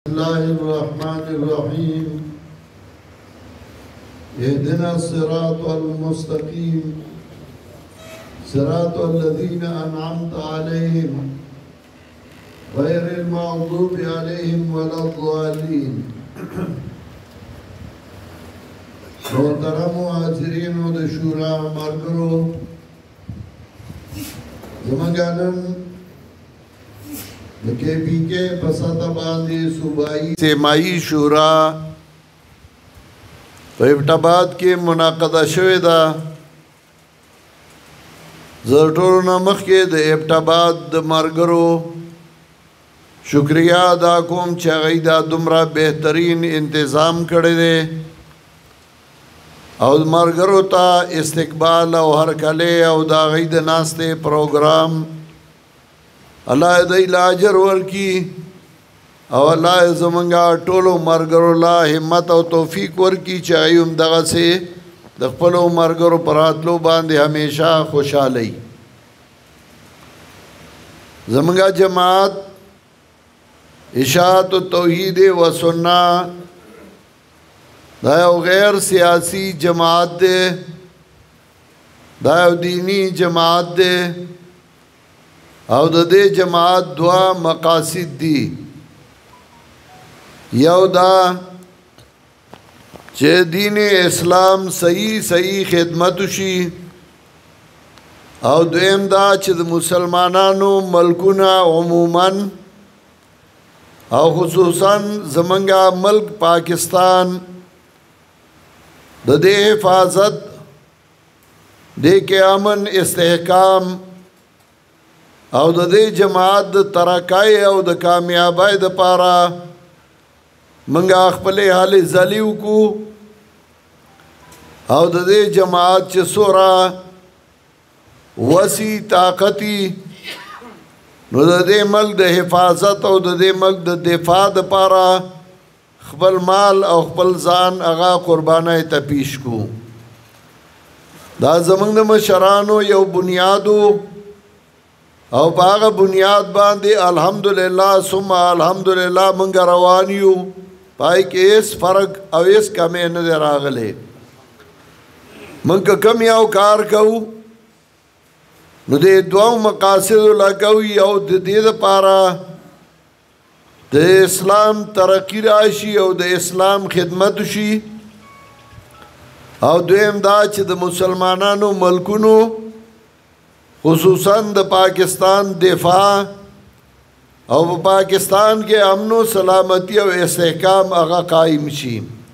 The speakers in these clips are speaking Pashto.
الله الرحمن الرحيم اهدنا الصراط المستقيم صراط الذين أنعمت عليهم غير المغضوب عليهم ولا الضالين محترم حاضرین د شورا مرګرو زمونږ د کې پی کې پساته باندې صوبایي سیمایي شورا په ابټاباد کې منعقده شوې ده زه ټولو نه مخکې د ابټاباد د مرګرو شکریا ادا کوم چې هغوی دا دومره بهترین انتظام کړی دی او مرګرو ته استقبال او هرکلی او د هغوی د ناستې پروګرام الله دې له اجر ورکړي او الله زمونږه ټولو مرګرو له همت او توفیق ورکړي چې هغوی هم دغسې د خپلو مرګرو په راتلو باندې همیشه خوشحاله وي زمونږه جماعت اشاعت توحید و سنت دا یو غیر سیاسی جماعت دی دا یو دینی جماعت دی او د دې جماعت دوا مقاصد دي یو دا چې دین اسلام صحیح خدمت شي او دویم دا چې د مسلمانانو ملکونه عموما او خصوصا زمونږه ملک پاکستان د دې حفاظت د کې امن استحکام او د دې جماعت د ترقۍ او د کامیابۍ دپاره منګه خپل حال ذلی وکړو او د دې جماعت چې څومره وسیع طاقتي نو د دې ملک د حفاظت او د دې ملک د دفاع دپاره خپل مال او خپل ځان هغه قربانۍ ته پیش کو دا زمونږ د مشرانو یو بنیادو او په هغه بنیاد باندې الحمدلله ثم الحمدلله موږ روان یو پای کې هیڅ فرق او هیڅ کمی نه دی راغلی موږ کم یو کار کوو نو د دوو مقاصدو لګوو یو د دې دپاره د اسلام ترقی راشي او د اسلام خدمت شي او دویم دا چې د مسلمانانو ملکونو خصوصا د پاکستان دفاع او په پاکستان کې امن و سلامتی او استحکام هغه قائم شي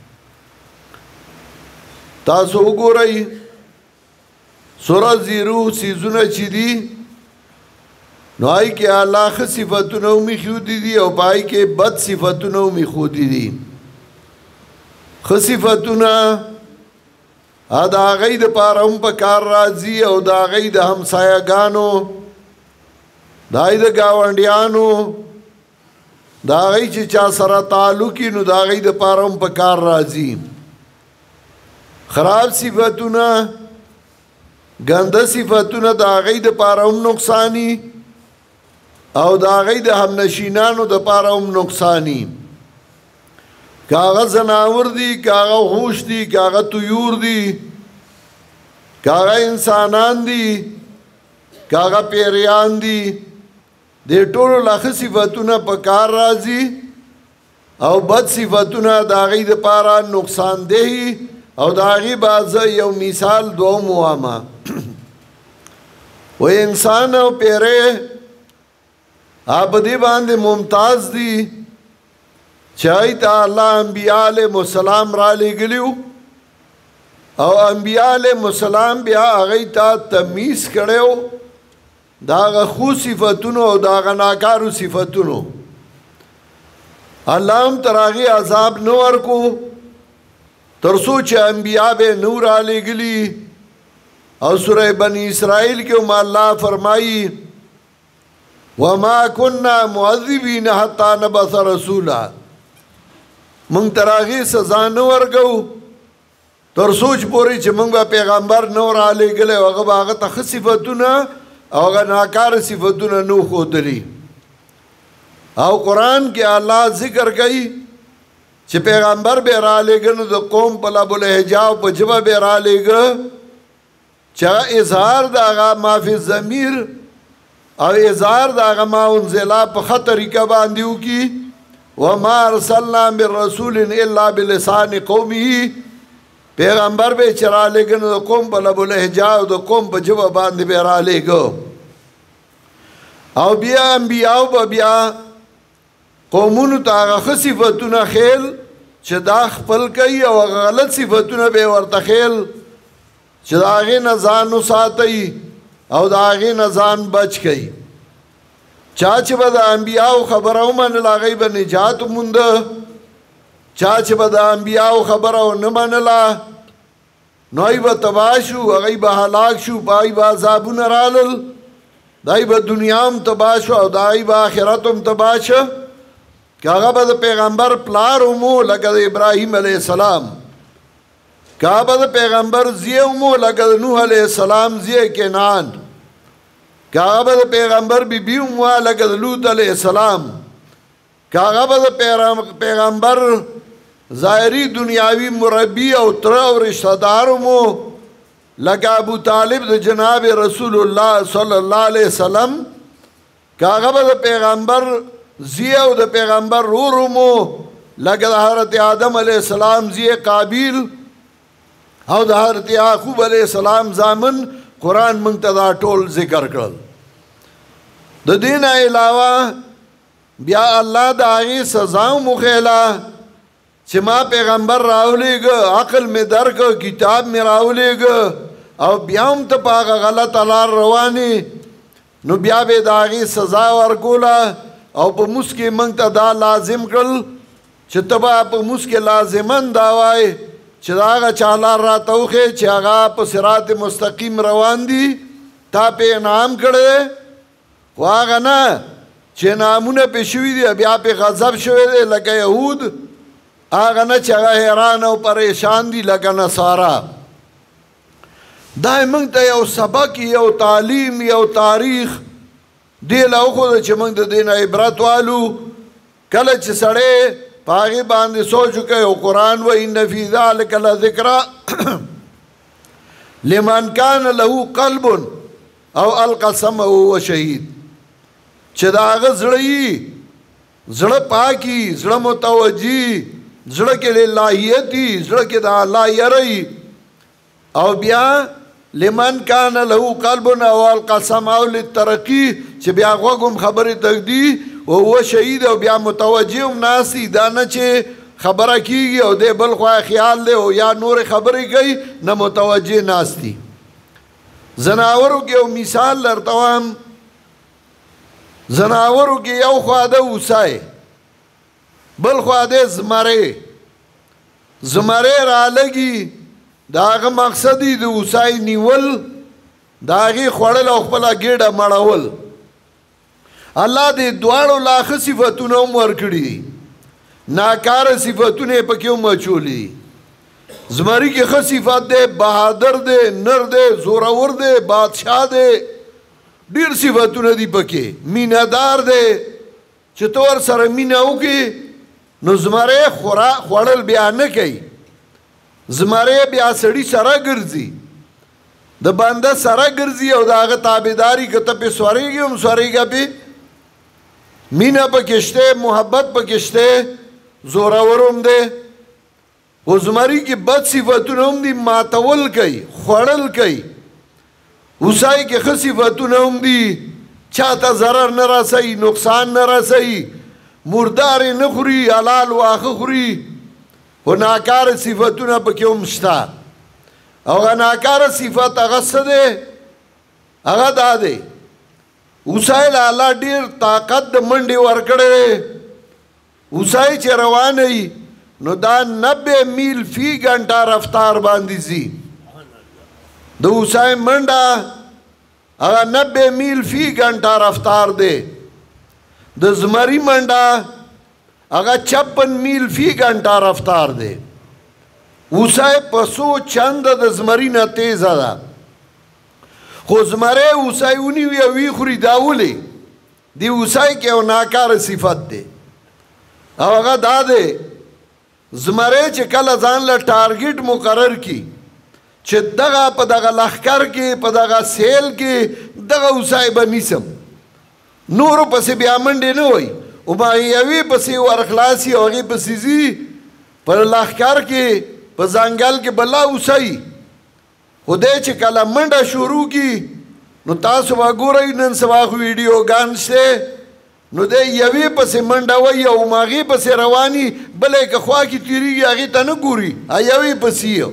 تاسو وګورئ سوره زیرو سیزونه چې دي نو آئی که اللہ خ صفتونو می خودی دی او پای که بد صفتونو می خودی دی خ صفتونا دا آغای دا پارم پا کار رازی او دا آغای دا همسایگانو دا آغای دا گاونڈیانو دا آغای چه چا سرا تعلقی نو دا آغای دا پارم پا کار رازی خراب صفتونا گنده صفتونا دا آغای دا پارم نقصانی او دا غي د همنشینانو د پاره هم نقصانی کاغه زناور دي کاغه خوش دي کاغه طیور دي کاغه انسانان دي کاغه پیریان دي د ټولو لخ صفاتونه په کار راځي او بد صفاتونه دا غي د پاره نقصان دي او دا غي باز یو مثال دوه موامه و انسان او پیره آپ دی باندې ممتاز دی چاہی تا اللہ انبیاء علیہ السلام را لگلیو او انبیاء علیہ السلام بیا آغای تا تمیز کڑیو داغا خو صفتونو او داغا ناکارو صفتونو اللہ ہم تراغی عذاب نور کو ترسو چه انبیاء بے نور را لگلی او سورہ بنی اسرائیل کے ام اللہ فرمائی وما كنا معذبين حتى نبعث رسولا من تراغي سزا نه ورګو تر سوچ پوری چې موږ پیغمبر نور علی ګله هغه هغه ته صفاتونه او هغه ناکار صفاتونه نو خودلی او قرآن کې الله ذکر کوي چې پیغمبر به را لېږه نو د قوم په لب اللهجه او په ژبه به را لېږه چې اظهار د هغه ما فی الضمیر او اظهار د هغه ما انزلا په ښه طریقه باندې وکړي وما ارسلنا من رسول الا بلسان قومه پیغمبر به چې را لېږه نو د قوم په لب اللهجه او د قوم په ژبه باندې به را لېږه او بیا انبیاو به بیا قومونو ته هغه ښه صفتونه خیل چې دا خپل کوي او غلط صفتونه به ورته خیل چې د هغې نه ځان وساتئ او د هغې نه ځان بچ کوي چا چې به د انبیاو خبره ومنله هغوی به نجات ومونده چا چې به د انبیاو خبره ونه منله نو هغوی به تباه شو هغوی به هلاک شو په هغوی به عذابونه رالل دای به دنیا هم تباه شو او دای به آخرت هم تباه شو که هغه به د پیغمبر پلار ومو لکه د ابراهیم علیه السلام که هغه به د پیغمبر زیه ومو لکه د نوح علیه السلام زیه کنعان که هغه به د پیغمبر بیبي ومو لکه د لوط علیه السلام که هغه به د پیغمبر ظاهري دنیاوي مربي او تره او رشته دار ومو لکه ابو طالب د جناب رسول الله صلی الله علیه وسلم که هغه به د پیغمبر زیه او د پیغمبر رورمو لکه د حضرت آدم علیه السلام زیه قابیل او د حضرت یعقوب علیه السلام زامن قرآن موږ ته دا ټول ذکر کړل د دې نه علاوه بیا الله د هغې سزا هم وښیله چې ما پیغمبر راولېږه عقل مې درکړه کتاب مې راولېږه او بیا هم ته په هغه غلطه لار روانې نو بیا به د هغې سزا ورکوله او په موږ کې موږ ته دا لازم کړل چې ته به په موږ کې لازمن دا وایې چې د هغه چا لار راته وښیې چې هغه په صراط مستقیم روان دي تا پې انعام کړی خو هغه نه چې انعامونه پې شوي دي بیا پې غضب شوی دی لکه یهود هغه نه چې هغه حیران او پریشان دي لکه نصارا دا موږ ته یو سبق یو تعلیم یو تاریخ دی له وښوده چې موږ د دې نه عبرت والو کله چې سړی په هغې باندې سوچ وکړي او قرآن و ان فی ذلک لذکرا لمن کان له قلب او القى سمعه وهو شهید چې د هغه زړه یي زړه پاکي زړه متوجي زړه کې للهیت وي زړه کې د الله یره او بیا لمن کان له قلب او القى سمعه للترقي چې بیا غوږ هم خبرې تږدي وهو شهید او بیا متوجه هم ناست دي دا نه چې خبره کېږي او دی بل خوا خیال دی او یا نورې خبرې کوي نه متوجه ناست دي زناورو کې یو مثال درته وایم زناورو کې یو خوا ده اوسای بل خوا ده زمری زمری را لګي د هغه مقصد دی د اوسای نیول د هغې خوړل او خپله ګېډه مړول الله دې دواړو لا ښه صفتونه هم ورکړي دي ناکاره صفتونه یې پکې هم اچولي دي زمري کې ښه صفت دی بهادر دی نر دی زورور دی بادشاه دی ډېر صفتونه دي پکې مینهدار دی چې ته ورسره مینه وکړې نو زمری خوړل بیا نه کوي زمری بیا سړي سره ګرځي د بنده سره ګرځي او د هغه تابعداري که ته پې سورېږي هم سورېږه پې مینه پکې شته محبت پکې شته زورور هم دی خو زمري کې بد صفتونه هم دي ماتول کوي خوړل کوي اوسای کې ښه صفتونه هم دي چاته ضرر نه رسوي نقصان نه رسوي مردارې نه خوري حلال واښه خوري خو ناکاره صفتونه پکې هم شته او هغه ناکاره صفت هغه څه دی هغه دا دی اوسای له الله ډېر طاقت د منډې ورکړی دی اوسای چې روان وي نو دا 90 میل فی ګنټه رفتار باندې ځي د اوسای منډه هغه 90 میل فی ګنټه رفتار دی د زمري منډه هغه 56 میل فی ګنټه رفتار دی اوسای پسو چند د زمري نه تیزه ده خو زمری اوسای ونیوي او ویې خوري دا ولې دی اوسای کې یو ناکاره صفت دی او هغه دا دی زمری چې کله ځان له ټارګټ مقرر کی چې دغه په دغه لښکر کې په دغه سیل کې دغه اوسای به نیسم نورو پسې بیا منډې نه وایي امایوي پسې ورخلاصي او هغې پسې ځي په لښکر کې په ځنګل کې بلا اوسئ خو دی چې کله منډه شروع کی نو تاسو به ګورئ نن سبا خو ویډیوګان شته نو دی یوې پسې منډه وایي او هغې پسې رواني بله که خوا کې تېرېږي هغې ته نه ګوري یوې پسې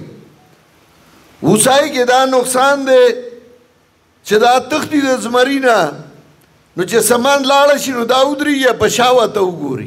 اوسای کې دا نقصان دی چې دا تختی د زمري نه نو چې سامان لاړه شي نو دا ودرېږي په شا ورته وګوري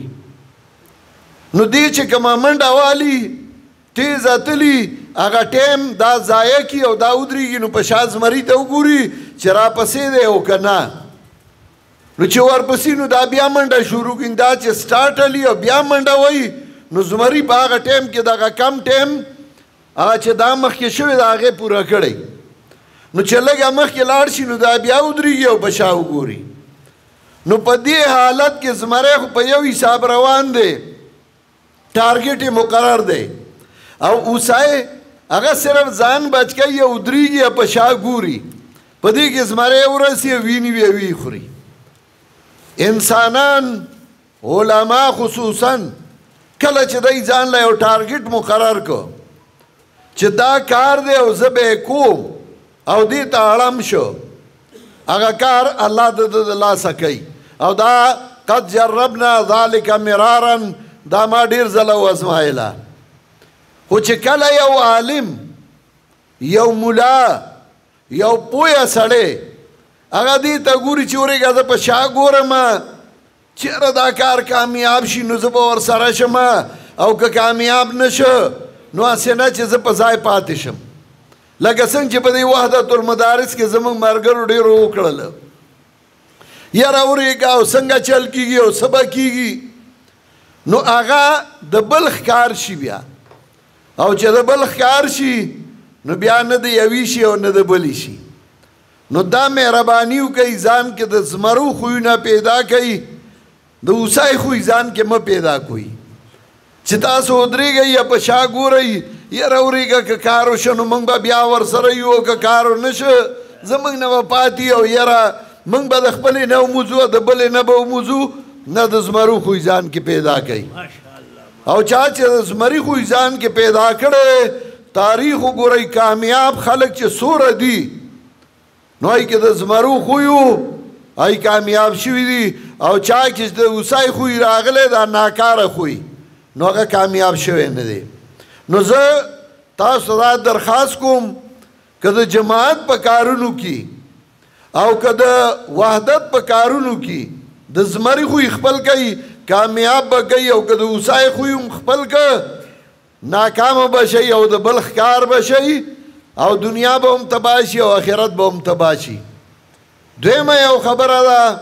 نو دی چې کومه منډه والي تیز اتلی هغه ټیم دا ضایع کي او دا ودرېږي نو په شا زمري ته وګوري چې راپسې دی او که نه نو چې ورپسې نو دا بیا منډه شروع کړي دا چې سټارټ علي او بیا منډه وایي نو زمري په هغه ټیم کې دغه کم ټیم هغه چې دا مخکې شوی د هغې پوره کړی نو چې لږه مخکې لاړ شي نو دا بیا ودرېږي او په شا وګوري نو په دې حالت کې زمری خو په یو حساب روان دی ټارګټ یې مقرر دی او اوسای هغه صرف ځان بچ کوي او ودرېږي او په شا ګوري په دې کې زمری ورسي او ویني وی خوري انسانان علما خصوصا کله چې دی ځان له یو ټارګټ مقرر کو چې دا کار دی او زه به کوم او دې ته اړم شو هغه کار الله د لاسه کوي او دا قد جربنا ذلك مرارا دا ما ډیر ځله وازمایله خو چې کله یو عالم یو ملا یو پوهه سړی هغه دې ته ګوري چې ورېږه زه په شا ګورم چېرې دا کار کامیاب شي نو زه به ورسره شم او که کامیاب نه شو نو هسې نه چې زه په ځای پاتې شم لکه څنګه چې په دې وحدت المدارس کې زموږ ملګرو ډېرو وکړله یاره ورېږه او څنګه چل کېږي او څه به کېږي نو هغه د بل ښکار شي بیا او چې د بل ښکار شي نو بیا نه د یوي شي او نه د بلې شي نو دا مهرباني وکړئ ځان کې د زمرو خویونه پیدا کوي د اوسای خوی ځان کې مه پیدا کوئ چې تاسو ودرېږئ یا په شا ګورئ یاره ورېږه که کار وشه نو موږ به بیا ورسره یو او که کار ونه شه زموږ نه به پاتې او یاره موږ به د خپلې نه وموځو او د بلې نه به وموځو نه د زمرو خوی ځان کې پیدا کوي او چا چې د زمري خوی ځان کې پیدا کړی تاریخ وګورئ کامیاب خلک چې څوره دي نو هی کې د زمرو خویو هی کامیاب شوي دي او چا چې د اوسای خوی راغلی دا ناکاره خوی نو هغه کامیاب شوی نه دی نو زه تاسو دا درخواست کوم که د جماعت په کارونو کې او که د وحدت په کارونو کې د زمري خوی خپل کوي کامیاب به کوي او که د اوسای خوی هم خپل که ناکامه به شي او د بل ښکار به شي او دنیا به هم تباه شي او آخرت به هم تباه شي دویمه یو خبره ده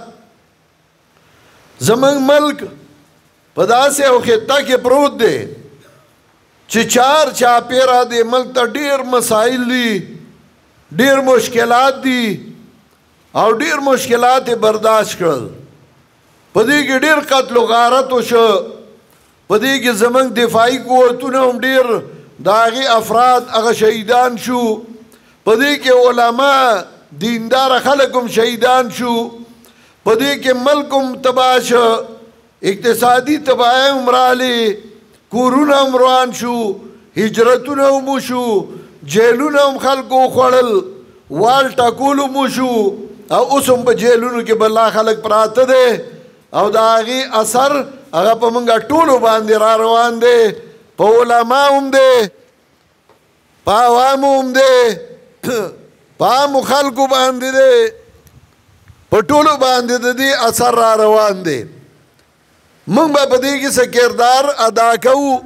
زموږ ملک په داسې یو خطه کې پروت دی چې چار چاپیره د ملک ته ډېر مسایل دي ډېر مشکلات دي او ډېر مشکلات یې برداشت کړل په دې کې ډېر قتل و غارت وشو په دې کې زموږ دفاعي قوتونه هم ډېر د هغې افراد هغه شهیدان شو په دې کې علما دیندار خلک هم شهیدان شو په دې کې ملک هم تباه شو اقتصادي تباهی هم راغلې کورونه هم روان شو هجرتونه هم وشو جیلونه هم خلکو وخوړل وال ټکول هم وشو او اوس هم په جیلونو کې بلا خلک پراته دی او د هغې اثر هغه په موږ ټولو باندې را روان دی په علما هم دی په عوامو هم دی په عامو خلکو باندې دی په ټولو باندې د دې اثر را روان دی موږ به په دې کې څه کردار ادا کوو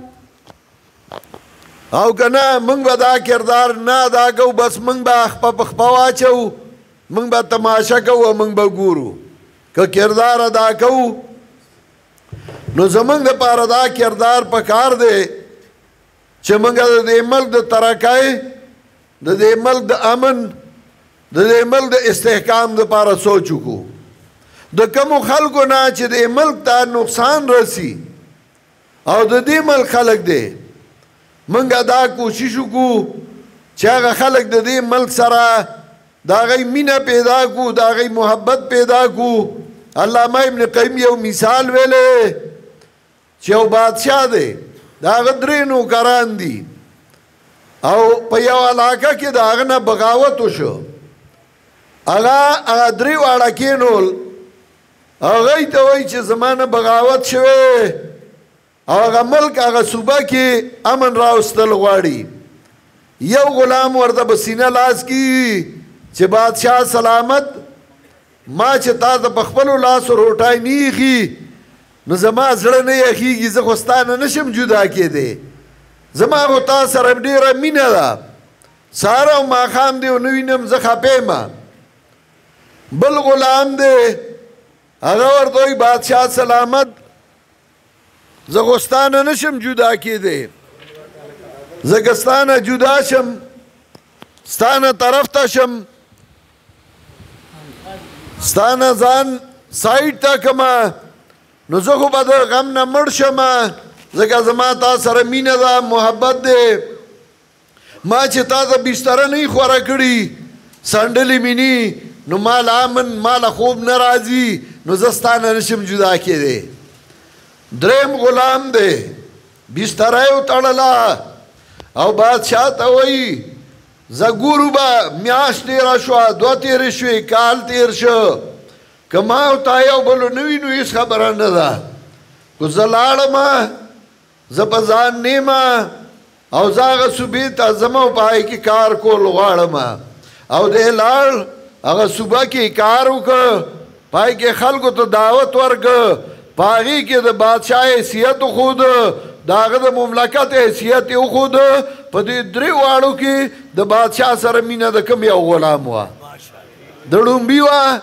او که نه موږ به دا کردار نه ادا کوو بس موږ به خپه په خپه واچوو موږ به تماشه کوو او موږ به ګورو که کردار ادا کوو نو زمونږ دپاره دا کردار پکار دی چې موږ د دې ملک د ترقۍ د دې ملک د امن د دې ملک د استحکام دپاره سوچ وکړو د کومو خلکو نه چې د ملک ته نقصان رسی او د دې ملک خلک دی منګه دا کوشش وکړو چې هغه خلک د دې ملک سره د هغوی مینه پیدا کړو د هغوی محبت پیدا کړو علامه ابن قیم یو مثال ویلی چې یو بادشاه دی د هغه درې نوکران دي او په یو علاقه کې د هغه نه بغاوت وشو هغه درې واړه کېنول هغوی ته وایي چې زما نه بغاوت شوی او هغه ملک هغه صوبه کې امن راوستل غواړي یو غلام ورته په سینه لاس کی چې بادشاه سلامت ما چې تا ته په خپلو لاسو روټۍ نه ایښي نو زما زړه نه یخېږي زه خو ستا نه نشم جدا کېدی زما خو تا سره ډېره مینه ده سهار او ماښام دی ونه وینم زه خفه یم بل غلام دی هغه ورته وایي بادشاه سلامت زه خو ستا نه نشم جدا کېدی زه که ستا نه جدا شم ستا نه طرف ته شم ستا نه ځان سایډ ته کړمه نو زه خو به د غم نه مړ شم ځکه زما تا سره مینه ده محبت دی ما چې تا ته بستره نه یې خوره کړي سنډلې مې ني نو مال امن ماله خوب نه راځي نو زه ستا نه نشم جدا کېدی دریم غلام دی بستره یې وتړله او بادشاه ته وایي زه ګورو به میاشت تېره شوه دوه تېرې شوې کال تېر شو که ما او تا یو بلو نه وینو هېڅ خبره نه ده خو زه لاړم زه په ځان نیمه او زه هغه صوبې ته ځم او په هغې کې کار کول غواړم او دی لاړ هغه صوبه کې کار وکړ په هغې کې خلکو ته دعوت ورکړ په هغې کې د بادشاه حیثیت وښود د هغه د مملکت حیثیت یې وښود په دې درې واړو کې د بادشاه سره مینه د کوم یو غلام وه د ړومبي وه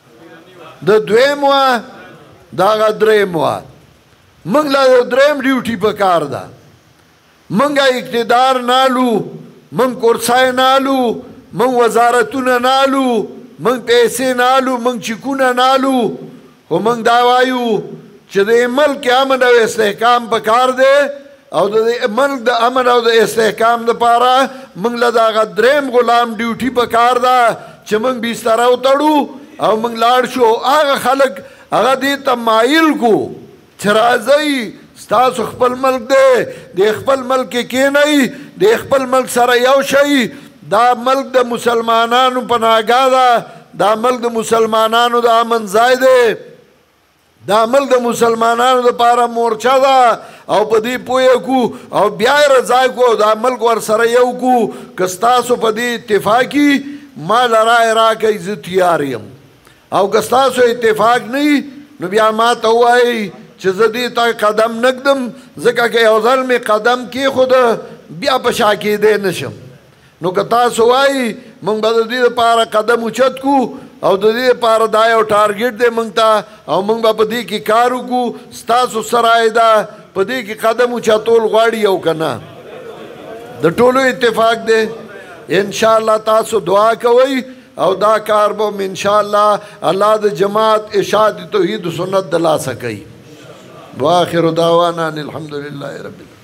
د دویم وه د هغه دریم وه موږ له یو دریم ډیوټي په کار ده موږ اقتدار نالو موږ کرسۍ نالو موږ وزارتونه نالو موږ پیسې نالو موږ چکونه نالو خو موږ دا وایو چې د ملک امن او استحکام په کار دی او د ملک د امن او د استحکام دپاره موږ له د هغه دریم غلام ډیوټي په کار ده چې موږ بستره وتړو او موږ لاړ شو هغه خلک هغه دې ته مایل کو چې راځئ ستاسو خپل ملک دی د خپل ملک کې کښېنئ د خپل ملک سره یو شئ دا ملک د مسلمانانو پناهګاه ده دا ملک د مسلمانانو د امن ځای دی دا ملک د مسلمانانو دپاره مورچه ده او په دې پوهه کو او بیا یې رضا کو دا ملک ورسره یو کو که ستاسو په دې اتفاقي ما له رایې راکئ زه تیار یم او که ستاسو اتفاق نه نو بیا ما ته ووایئ چې زه دې ته قدم نه ږدم ځکه که یو ځل مې قدم کېښوده بیا په شا کېدی نشم نو که تاسو وایئ موږ به د دې دپاره قدم اوچت کړو او د دې لپاره دا یو ټارګټ دی موږ ته او موږ به په دې کې کار وکړو ستاسو سره یې ده په دې کې قدم اوچتول غواړي او که نه د ټولو اتفاق دی انشاءالله تاسو دعا کوئ او دا کار به م انشاءالله الله د جماعت اشاعت توحید و سنت د لاسه کوي واخر دعوانا الحمدلله رب العالمین